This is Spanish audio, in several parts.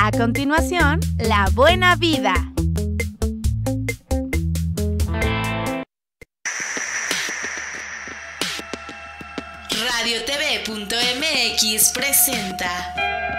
A continuación, La Buena Vida. RadioTV.mx presenta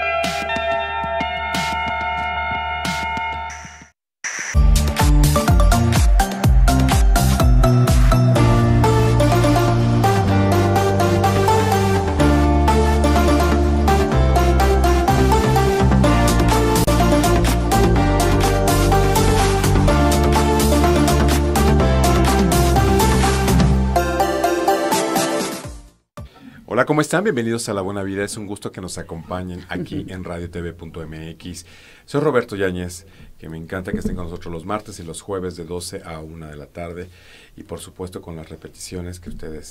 Hola, ¿cómo están? Bienvenidos a La Buena Vida. Es un gusto que nos acompañen aquí en RadioTV.mx. Soy Roberto Yáñez, que me encanta que estén con nosotros los martes y los jueves de 12 a 1 de la tarde. Y por supuesto con las repeticiones que ustedes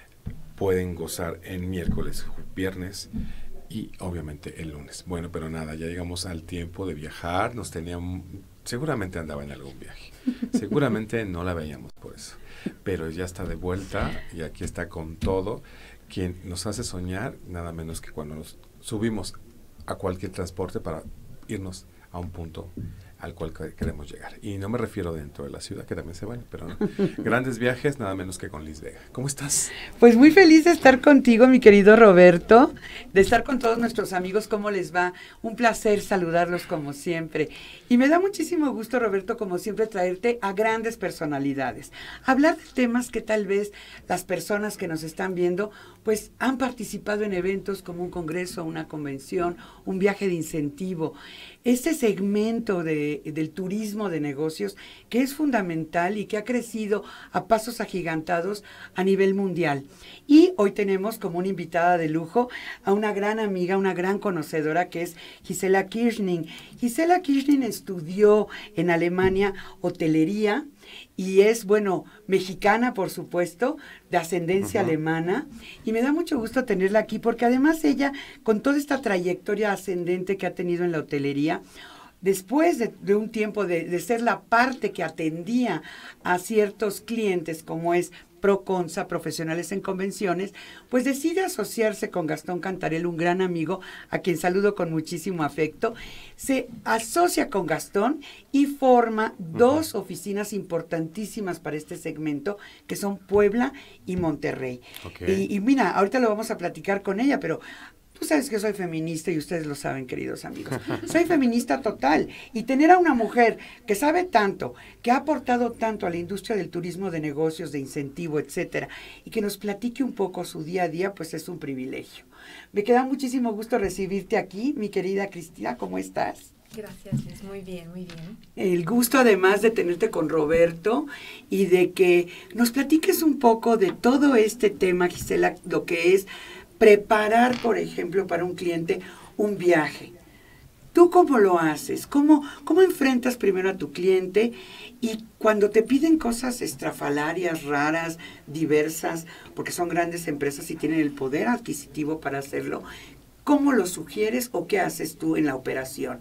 pueden gozar en miércoles, viernes y obviamente el lunes. Bueno, pero nada, ya llegamos al tiempo de viajar. Seguramente andaba en algún viaje. Seguramente no la veíamos por eso. Pero ya está de vuelta y aquí está con todo. Quien nos hace soñar, nada menos que cuando nos subimos a cualquier transporte para irnos a un punto al cual queremos llegar. Y no me refiero dentro de la ciudad, que también se vale, pero no. Grandes viajes, nada menos que con Liz Vega. ¿Cómo estás? Pues muy feliz de estar contigo, mi querido Roberto, de estar con todos nuestros amigos. ¿Cómo les va? Un placer saludarlos como siempre. Y me da muchísimo gusto, Roberto, como siempre, traerte a grandes personalidades. Hablar de temas que tal vez las personas que nos están viendo, pues han participado en eventos como un congreso, una convención, un viaje de incentivo. Este segmento del turismo de negocios que es fundamental y que ha crecido a pasos agigantados a nivel mundial. Y hoy tenemos como una invitada de lujo a una gran amiga, una gran conocedora que es Gisela Kirchning. Gisela Kirchning estudió en Alemania hotelería y es, bueno, mexicana, por supuesto, de ascendencia alemana, y me da mucho gusto tenerla aquí, porque además ella, con toda esta trayectoria ascendente que ha tenido en la hotelería, después de un tiempo de ser la parte que atendía a ciertos clientes, como es Proconsa, Profesionales en Convenciones, pues decide asociarse con Gastón Cantarell, un gran amigo, a quien saludo con muchísimo afecto. Se asocia con Gastón y forma dos oficinas importantísimas para este segmento, que son Puebla y Monterrey. Okay. Y mira, ahorita lo vamos a platicar con ella, pero tú sabes que soy feminista y ustedes lo saben, queridos amigos. Soy feminista total. Y tener a una mujer que sabe tanto, que ha aportado tanto a la industria del turismo de negocios, de incentivo, etcétera, y que nos platique un poco su día a día, pues es un privilegio. Me queda muchísimo gusto recibirte aquí, mi querida Cristina. ¿Cómo estás? Gracias, Liz. Muy bien, muy bien. El gusto además de tenerte con Roberto y de que nos platiques un poco de todo este tema, Gisela, lo que es preparar, por ejemplo, para un cliente un viaje. ¿Tú cómo lo haces? ¿Cómo enfrentas primero a tu cliente? Y cuando te piden cosas estrafalarias, raras, diversas, porque son grandes empresas y tienen el poder adquisitivo para hacerlo, ¿cómo lo sugieres o qué haces tú en la operación?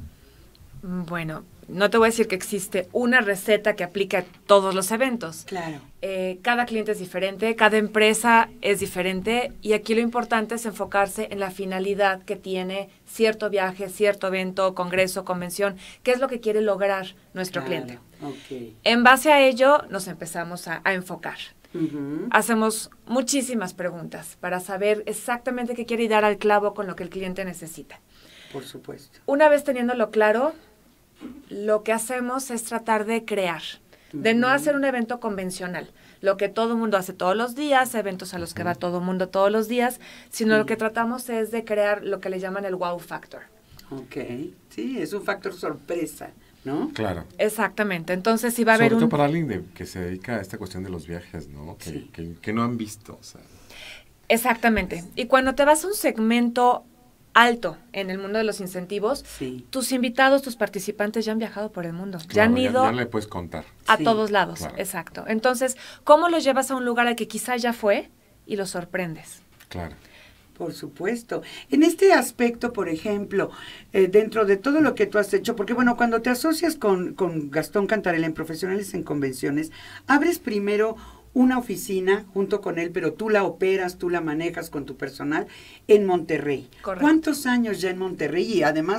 Bueno, no te voy a decir que existe una receta que aplique a todos los eventos. Claro. Cada cliente es diferente, cada empresa es diferente, y aquí lo importante es enfocarse en la finalidad que tiene cierto viaje, cierto evento, congreso, convención, qué es lo que quiere lograr nuestro cliente. Okay. En base a ello nos empezamos a enfocar. Hacemos muchísimas preguntas para saber exactamente qué quiere y dar al clavo con lo que el cliente necesita. Por supuesto. Una vez teniéndolo claro, lo que hacemos es tratar de crear, de no hacer un evento convencional, lo que todo el mundo hace todos los días, eventos a los que va todo el mundo todos los días, sino lo que tratamos es de crear lo que le llaman el wow factor. Ok, sí, es un factor sorpresa, ¿no? Claro. Exactamente, entonces si va a haber Sobre todo para alguien que se dedica a esta cuestión de los viajes, ¿no? Que no han visto, o sea. Exactamente, y cuando te vas a un segmento alto en el mundo de los incentivos, tus invitados, tus participantes ya han viajado por el mundo, Claro, ya han ido ya le puedes contar a todos lados, claro. Exacto. Entonces, ¿cómo los llevas a un lugar al que quizás ya fue y los sorprendes? Claro. Por supuesto. En este aspecto, por ejemplo, dentro de todo lo que tú has hecho, porque bueno, cuando te asocias con Gastón Cantarell en Profesionales en Convenciones, abres primero una oficina junto con él, pero tú la operas, tú la manejas con tu personal en Monterrey. Correcto. ¿Cuántos años ya en Monterrey? Y además,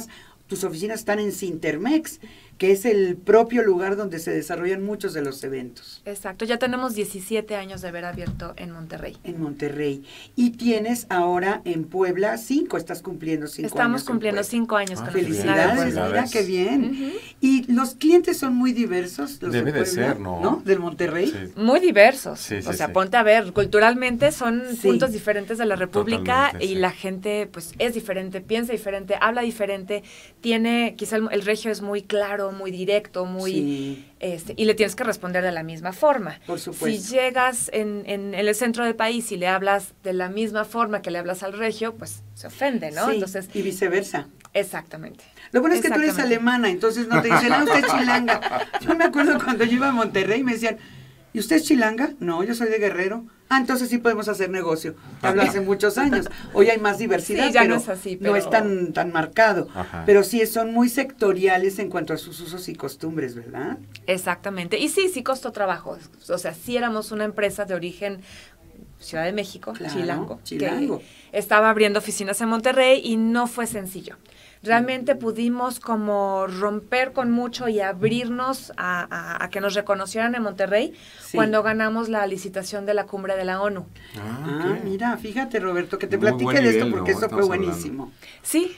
tus oficinas están en Cintermex, que es el propio lugar donde se desarrollan muchos de los eventos. Exacto, ya tenemos 17 años de haber abierto en Monterrey. En Monterrey. Y tienes ahora en Puebla 5, estás cumpliendo 5 años. Estamos cumpliendo 5 años con la oficina de felicidades, Puebla. mira qué bien. Y los clientes son muy diversos, los Debe de de Puebla, ser, ¿no? Del Monterrey. Sí. Muy diversos. Sí, sí, o sea, sí. ponte a ver, culturalmente son Sí. puntos diferentes de la República Totalmente, y sí. la gente pues es diferente, piensa diferente, habla diferente, tiene, quizá el regio es muy claro, muy directo, muy Sí. y le tienes que responder de la misma forma. Por supuesto. Si llegas en el centro del país y le hablas de la misma forma que le hablas al regio, pues se ofende, ¿no? Sí, Entonces, y viceversa. exactamente. Lo bueno es que tú eres Exactamente. alemana, entonces no te dicen, no, usted es chilanga. Yo me acuerdo cuando yo iba a Monterrey me decían, ¿y usted es chilanga? No, yo soy de Guerrero. Ah, entonces sí podemos hacer negocio. Hablo hace muchos años. Hoy hay más diversidad, Sí, ya pero no es así, no pero- es tan marcado. Ajá. Pero sí son muy sectoriales en cuanto a sus usos y costumbres, ¿verdad? Exactamente. Y sí costó trabajo. O sea, sí éramos una empresa de origen Ciudad de México, Claro, Chilango, Chilango. que estaba abriendo oficinas en Monterrey y no fue sencillo. Realmente pudimos como romper con mucho y abrirnos a que nos reconocieran en Monterrey Sí. cuando ganamos la licitación de la cumbre de la ONU. Ah, ok. mira, fíjate, Roberto, que te Muy platique buen de esto nivel, porque ¿no? eso fue Estamos hablando. buenísimo. Sí,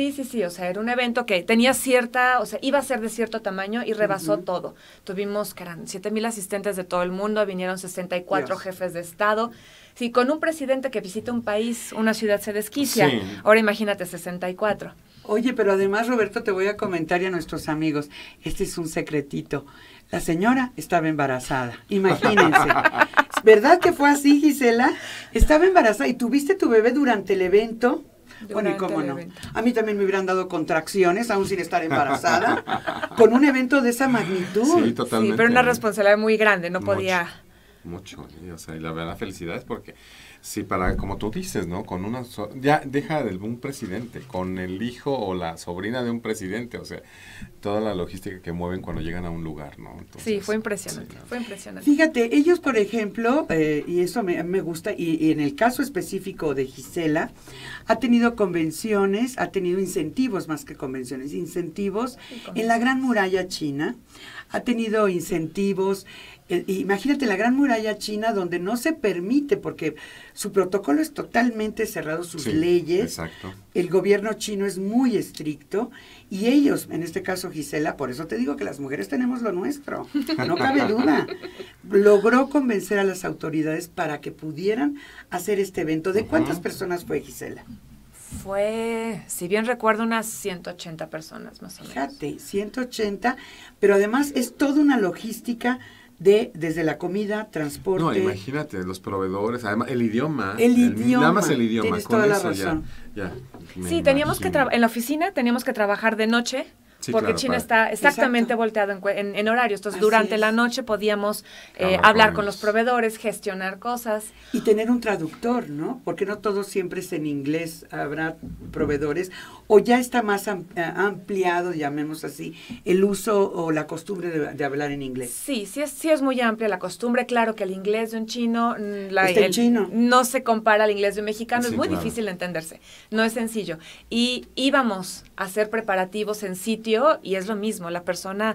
o sea, era un evento que tenía cierta, o sea, iba a ser de cierto tamaño y rebasó todo. Tuvimos, que eran 7,000 asistentes de todo el mundo, vinieron 64 Dios. jefes de Estado. Sí, con un presidente que visita un país, una ciudad se desquicia. Sí. Ahora imagínate 64. Oye, pero además, Roberto, te voy a comentar y a nuestros amigos, este es un secretito. La señora estaba embarazada, imagínense. ¿Verdad que fue así, Gisela? Estaba embarazada y tuviste tu bebé durante el evento. Bueno, ¿y Durante cómo el no? evento. A mí también me hubieran dado contracciones, aún sin estar embarazada, con un evento de esa magnitud. Sí, totalmente. Sí, pero una responsabilidad muy grande, no podía... Mucho, o sea, y la verdad, felicidades porque sí, para, como tú dices, ¿no? Con una, ya deja de un presidente, con el hijo o la sobrina de un presidente, o sea, toda la logística que mueven cuando llegan a un lugar, ¿no? Entonces, Sí, fue impresionante, sí, no. fue impresionante. Fíjate, ellos, por ejemplo, y eso me gusta, y en el caso específico de Gisela, ha tenido convenciones, ha tenido incentivos más que convenciones, incentivos en la Gran Muralla China, ha tenido incentivos, imagínate la Gran Muralla China donde no se permite, porque su protocolo es totalmente cerrado, sus Sí, leyes, exacto. el gobierno chino es muy estricto, y ellos, en este caso Gisela, por eso te digo que las mujeres tenemos lo nuestro, no cabe duda, logró convencer a las autoridades para que pudieran hacer este evento. ¿De cuántas personas fue, Gisela? Fue, si bien recuerdo, unas 180 personas más o menos. Fíjate, 180, pero además es toda una logística desde la comida, transporte. No, imagínate, los proveedores, además el idioma. El idioma, Nada más el idioma, tienes con toda la eso razón. ya me Sí, teníamos que imagino. en la oficina teníamos que trabajar de noche, Sí, porque claro, China para- está exactamente Exacto. volteado en horarios. Entonces, Así durante es. la noche podíamos Hablar hablar con con los ellos. proveedores, gestionar cosas. Y tener un traductor, ¿no? Porque no todo siempre es en inglés, habrá proveedores, o ya está más ampliado, llamemos así, el uso o la costumbre de hablar en inglés. Sí es muy amplia la costumbre. Claro que el inglés de un chino, Está en chino. no se compara al inglés de un mexicano. Sí, es muy claro. difícil de entenderse. No es sencillo. Y íbamos a hacer preparativos en sitio y es lo mismo. La persona,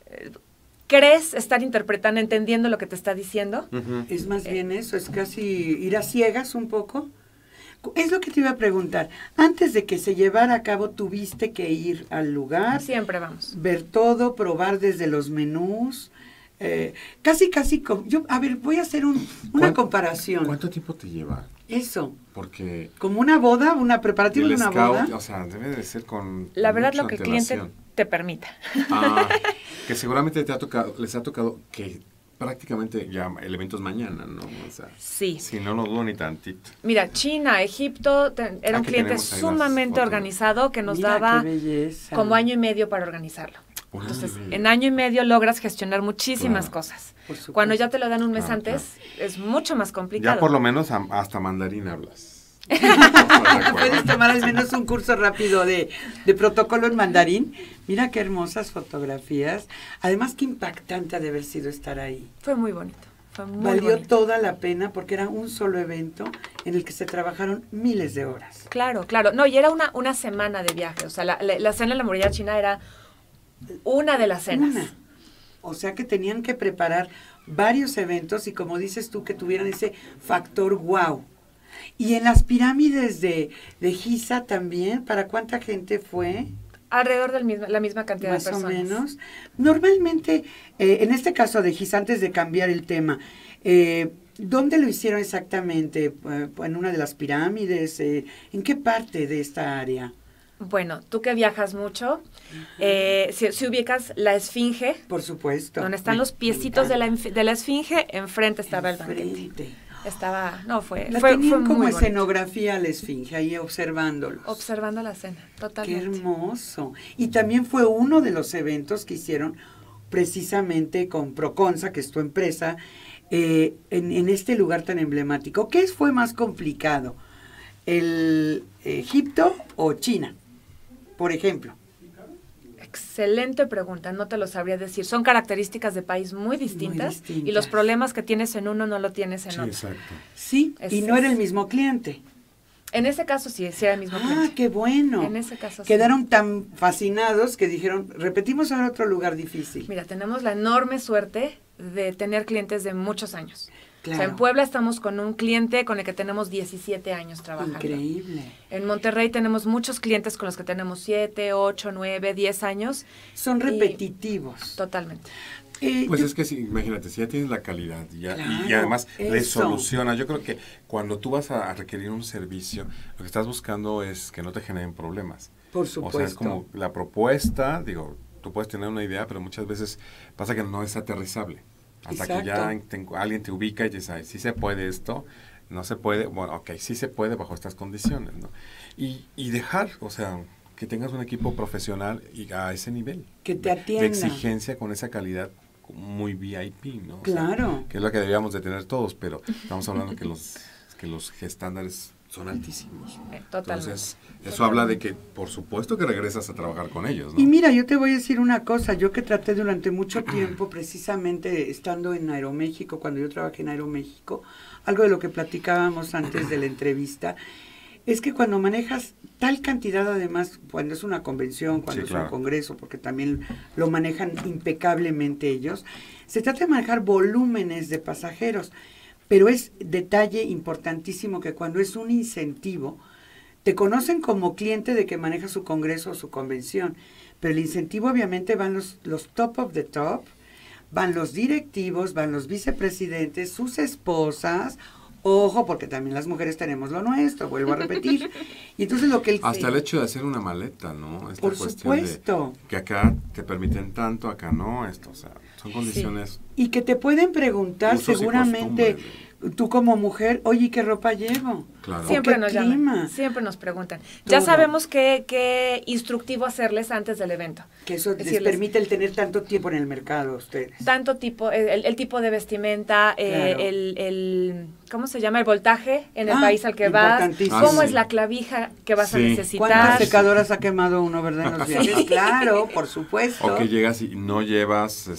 ¿crees estar interpretando, entendiendo lo que te está diciendo? Ujú. Es más bien eso, es casi ir a ciegas un poco. Es lo que te iba a preguntar. Antes de que se llevara a cabo, ¿tuviste que ir al lugar? Siempre vamos. Ver todo, probar desde los menús. Casi, a ver, voy a hacer una ¿Cuán- comparación. ¿Cuánto tiempo te lleva? Eso, Porque como una boda, una preparativa el de una scout, boda. o sea, debe de ser con La verdad, mucha lo que el cliente antelación. te permita. Ah, que seguramente les ha tocado que prácticamente ya el evento es mañana, ¿no? O sea, Sí. si no lo dudo ni tantito. Mira, China, Egipto, era un Aquí cliente tenemos ahí las sumamente fotos. organizado que nos Mira daba qué belleza. como año y medio para organizarlo. Un año Entonces, y medio. en año y medio logras gestionar muchísimas Claro. cosas. Por supuesto. Cuando ya te lo dan un mes Claro, antes, es mucho más complicado. Ya por lo menos hasta mandarín hablas. Puedes tomar al menos un curso rápido de protocolo en mandarín. Mira qué hermosas fotografías. Además, qué impactante ha de haber sido estar ahí. Fue muy bonito. Fue muy Valió bonito. toda la pena porque era un solo evento en el que se trabajaron miles de horas. Claro, claro. No, y era una semana de viaje. O sea, la cena en la muralla china era una de las cenas. Una. O sea que tenían que preparar varios eventos y como dices tú, que tuvieran ese factor wow. Y en las pirámides de Giza también, ¿para cuánta gente fue? Alrededor de la misma cantidad Más de personas. o menos. Normalmente, en este caso de Giza, antes de cambiar el tema, ¿dónde lo hicieron exactamente? ¿En una de las pirámides? ¿En qué parte de esta área? Bueno, tú que viajas mucho, si ubicas la Esfinge, Por supuesto. donde están Me- los me piecitos de encanta. la Esfinge, enfrente estaba el banquete. Enfrente. Estaba, no, fue La fue tenían como muy bonito. escenografía la Esfinge, ahí observándolos. Observando la cena, Qué totalmente. hermoso. Y también fue uno de los eventos que hicieron precisamente con Proconsa, que es tu empresa, en este lugar tan emblemático. ¿Qué fue más complicado? ¿El Egipto o China, por ejemplo? Excelente pregunta, no te lo sabría decir. Son características de país muy distintas, y distintas. los problemas que tienes en uno no lo tienes en Sí, otro. exacto. Sí, y no era el mismo cliente. En ese caso sí era el mismo Ah, cliente. qué bueno. En ese caso sí. Quedaron tan fascinados que dijeron, repetimos ahora otro lugar difícil. Mira, tenemos la enorme suerte de tener clientes de muchos años. Claro. O sea, en Puebla estamos con un cliente con el que tenemos 17 años trabajando. Increíble. En Monterrey tenemos muchos clientes con los que tenemos 7, 8, 9, 10 años. Son Y- repetitivos. Totalmente. Pues Yo- es que sí, imagínate, si ya tienes la calidad y Claro, además le eso. soluciona. Yo creo que cuando tú vas a requerir un servicio, lo que estás buscando es que no te generen problemas. Por O sea, es supuesto. como la propuesta, digo, tú puedes tener una idea, pero muchas veces pasa que no es aterrizable. Hasta que ya alguien te ubica y dice, sí se puede esto, no se puede, bueno, ok, sí se puede bajo estas condiciones, ¿no? Y dejar, o sea, que tengas un equipo profesional y a ese nivel. Que te de atienda. exigencia con esa calidad muy VIP, ¿no? O sea, Claro. que es lo que debíamos de tener todos, pero estamos hablando que los estándares son altísimos. Totalmente. Entonces, eso habla de que, por supuesto que regresas a trabajar con ellos, ¿no? Y mira, yo te voy a decir una cosa, yo que traté durante mucho tiempo, precisamente estando en Aeroméxico, cuando yo trabajé en Aeroméxico, algo de lo que platicábamos antes de la entrevista, es que cuando manejas tal cantidad, además, cuando es una convención, cuando Sí, es claro. un congreso, porque también lo manejan impecablemente ellos, se trata de manejar volúmenes de pasajeros, pero es detalle importantísimo que cuando es un incentivo, te conocen como cliente de que maneja su congreso o su convención, pero el incentivo obviamente van los top of the top, van los directivos, van los vicepresidentes, sus esposas, ojo, porque también las mujeres tenemos lo nuestro, vuelvo a repetir. Y entonces lo que el Hasta el hecho de hacer una maleta, ¿no? Esta Por cuestión supuesto. de que acá te permiten tanto, acá no, esto, o sea, son condiciones. Y que te pueden preguntar Usos y seguramente, costumbres. tú como mujer, oye, ¿qué ropa llevo? Claro. ¿O Siempre qué nos clima? llaman, siempre nos preguntan. Ya Todo. sabemos qué instructivo hacerles antes del evento. Que eso les Decirles, permite el tener tanto tiempo en el mercado a ustedes. tanto tipo, el tipo de vestimenta, Claro. ¿cómo se llama? El voltaje en el país al que vas, importantísimo. cómo Ah, es sí. la clavija que vas a Sí. necesitar. ¿Cuántas secadoras ha quemado uno, verdad, en los viajes? Claro, por supuesto. O que llegas y no llevas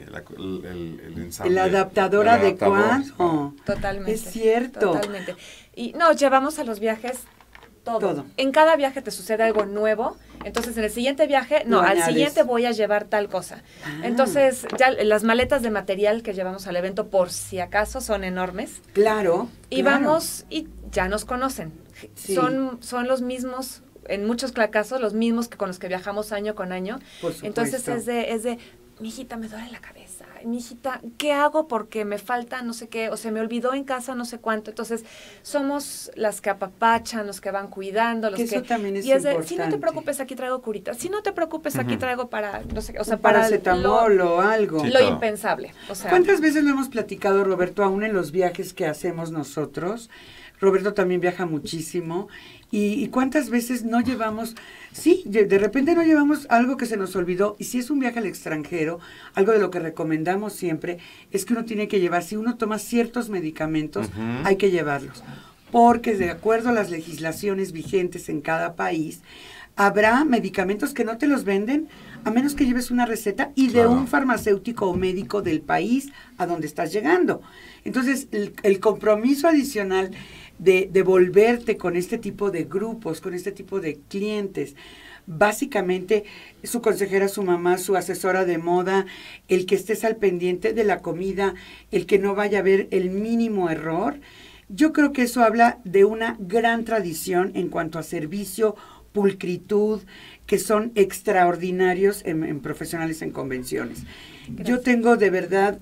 el ensamble. El adaptador el adaptador. adecuado. Totalmente. Es cierto. Totalmente. Y nos llevamos a los viajes todo. Todo. En cada viaje te sucede algo nuevo. Entonces, en el siguiente viaje, Lo al añades. siguiente voy a llevar tal cosa. Ah. Entonces, ya las maletas de material que llevamos al evento, por si acaso, son enormes. Claro. Y claro. vamos y ya nos conocen. Sí. Son los mismos, en muchos casos, los mismos que con los que viajamos año con año. Por supuesto. Entonces es de, mijita, me duele la cabeza. Mijita, ¿qué hago? Porque me falta no sé qué, o se me olvidó en casa no sé cuánto. Entonces, somos las que apapachan, los que van cuidando, los Que que... eso también es y es de, si no importante. te preocupes, aquí traigo curitas. Si no te preocupes, aquí Ujú. traigo para, no sé, o sea, Un para paracetamol o algo. Sí, lo todo. impensable. O sea, ¿Cuántas veces lo hemos platicado, Roberto, aún en los viajes que hacemos nosotros? Roberto también viaja muchísimo. ¿Y cuántas veces no llevamos, sí, de repente no llevamos algo que se nos olvidó? Y si es un viaje al extranjero, algo de lo que recomendamos siempre es que uno tiene que llevar, si uno toma ciertos medicamentos, Ujú. hay que llevarlos. porque de acuerdo a las legislaciones vigentes en cada país, habrá medicamentos que no te los venden a menos que lleves una receta y de un farmacéutico o médico del país a donde estás llegando. Entonces, el compromiso adicional de volverte con este tipo de grupos, con este tipo de clientes, básicamente su consejera, su mamá, su asesora de moda, el que estés al pendiente de la comida, el que no vaya a haber el mínimo error, yo creo que eso habla de una gran tradición en cuanto a servicio, pulcritud, que son extraordinarios en profesionales en convenciones. Gracias. Yo tengo de verdad,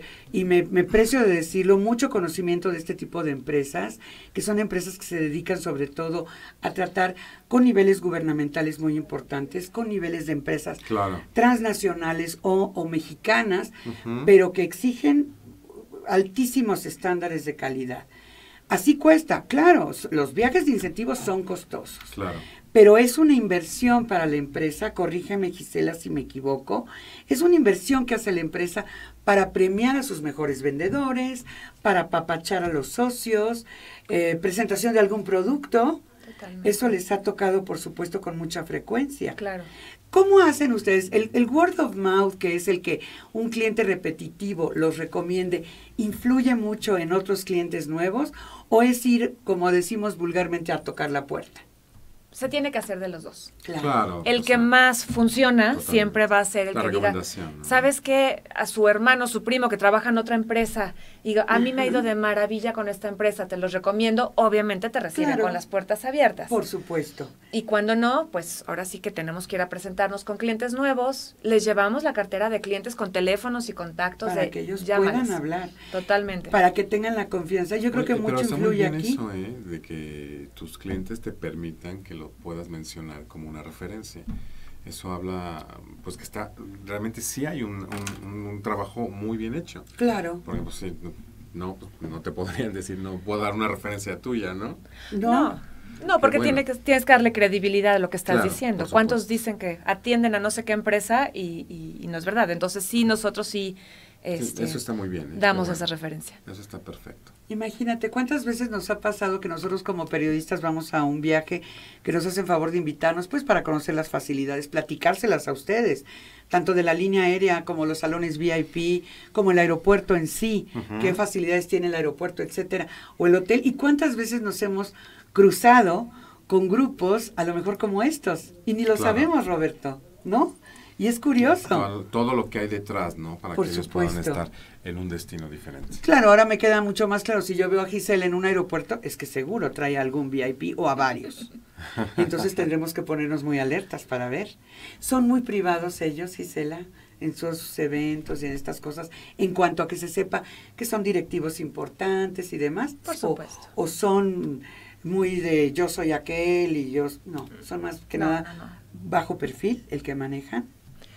y me precio de decirlo, mucho conocimiento de este tipo de empresas, que son empresas que se dedican sobre todo a tratar con niveles gubernamentales muy importantes, con niveles de empresas transnacionales o mexicanas, pero que exigen altísimos estándares de calidad. Así cuesta, claro, los viajes de incentivos son costosos. Claro. Pero es una inversión para la empresa, corrígeme Gisela si me equivoco, es una inversión que hace la empresa para premiar a sus mejores vendedores, para apapachar a los socios, presentación de algún producto. Totalmente. Eso les ha tocado, por supuesto, con mucha frecuencia. Claro. ¿Cómo hacen ustedes? El word of mouth, que es el que un cliente repetitivo los recomiende, ¿influye mucho en otros clientes nuevos o es ir, como decimos vulgarmente, a tocar la puerta? Se tiene que hacer de los dos. Claro. El que más funciona siempre va a ser el que diga, ¿no? ¿Sabes qué? A su hermano, su primo que trabaja en otra empresa, y a mí me ha ido de maravilla con esta empresa, te los recomiendo, obviamente te reciben con las puertas abiertas. Por supuesto. Y cuando no, pues ahora sí que tenemos que ir a presentarnos con clientes nuevos, les llevamos la cartera de clientes con teléfonos y contactos para que ellos puedan hablar. Totalmente. Para que tengan la confianza. Yo creo que mucho influye aquí. Eso, de que tus clientes te permitan que lo puedas mencionar como una referencia. Eso habla, pues que realmente sí hay un trabajo muy bien hecho. Claro. Porque pues, no te podrían decir, no puedo dar una referencia tuya, ¿no? No, porque tienes que darle credibilidad a lo que estás diciendo. ¿Cuántos dicen que atienden a no sé qué empresa y no es verdad? Entonces sí, nosotros sí, eso está muy bien. Damos esa referencia. Eso está perfecto. Imagínate, ¿cuántas veces nos ha pasado que nosotros como periodistas vamos a un viaje que nos hacen favor de invitarnos, pues para conocer las facilidades, platicárselas a ustedes, tanto de la línea aérea como los salones VIP, como el aeropuerto en sí, qué facilidades tiene el aeropuerto, etcétera, o el hotel, y cuántas veces nos hemos cruzado con grupos, a lo mejor como estos, y ni lo sabemos, Roberto, ¿no? Y es curioso. Todo lo que hay detrás, ¿no? Para que ellos puedan estar en un destino diferente. Claro, ahora me queda mucho más claro. Si yo veo a Gisela en un aeropuerto, es que seguro trae algún VIP o a varios. Entonces tendremos que ponernos muy alertas para ver. Son muy privados ellos, Gisela, en sus eventos y en estas cosas, en cuanto a que se sepa que son directivos importantes y demás. Por supuesto. O son muy de yo soy aquel y yo... No, son más que nada bajo perfil el que manejan.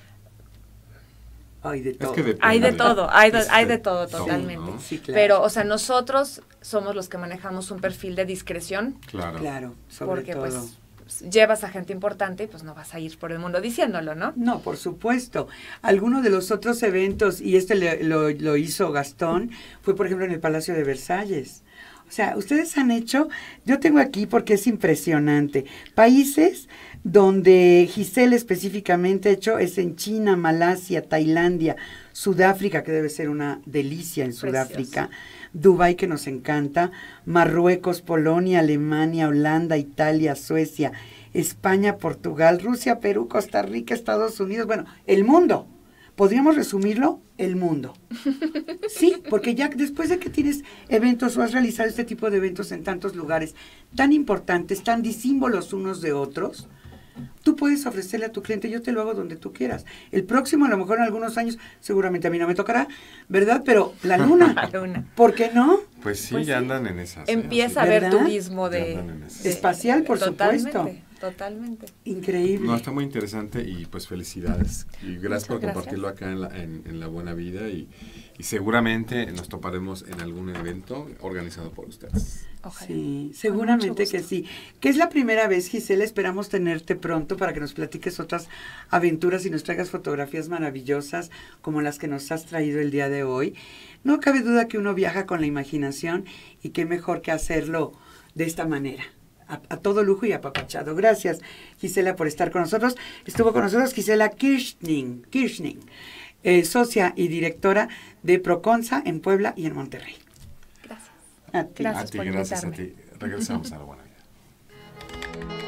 Hay de todo. Hay de todo totalmente. ¿no? Sí, claro. Pero, o sea, nosotros somos los que manejamos un perfil de discreción. Claro, sobre porque, todo. Pues, llevas a gente importante y pues no vas a ir por el mundo diciéndolo, ¿no? No, por supuesto. Alguno de los otros eventos, y lo hizo Gastón, fue por ejemplo en el Palacio de Versalles. O sea, ustedes han hecho, yo tengo aquí porque es impresionante, países donde Gisela específicamente ha hecho es en China, Malasia, Tailandia, Sudáfrica, que debe ser una delicia en Sudáfrica, Dubái, que nos encanta, Marruecos, Polonia, Alemania, Holanda, Italia, Suecia, España, Portugal, Rusia, Perú, Costa Rica, Estados Unidos, bueno, el mundo. ¿Podríamos resumirlo? El mundo. Sí, porque ya después de que tienes eventos o has realizado este tipo de eventos en tantos lugares tan importantes, tan disímbolos unos de otros, tú puedes ofrecerle a tu cliente, yo te lo hago donde tú quieras. El próximo, a lo mejor en algunos años, seguramente a mí no me tocará, ¿verdad? Pero la luna, ¿por qué no? Pues sí, ya andan en esas. Empieza a haber turismo de espacial, por supuesto. Totalmente. Increíble. No, está muy interesante y pues felicidades. Y gracias por compartirlo acá en La Buena Vida y seguramente nos toparemos en algún evento organizado por ustedes. Ojalá. Sí, seguramente que sí. Que es la primera vez, Gisela, esperamos tenerte pronto para que nos platiques otras aventuras y nos traigas fotografías maravillosas como las que nos has traído el día de hoy. No cabe duda que uno viaja con la imaginación y qué mejor que hacerlo de esta manera. A todo lujo y apapachado. Gracias, Gisela, por estar con nosotros. Estuvo con nosotros Gisela Kirchning, socia y directora de Proconsa en Puebla y en Monterrey. Gracias. A ti. Gracias por gracias a invitarme. ti. Regresamos a la buena vida.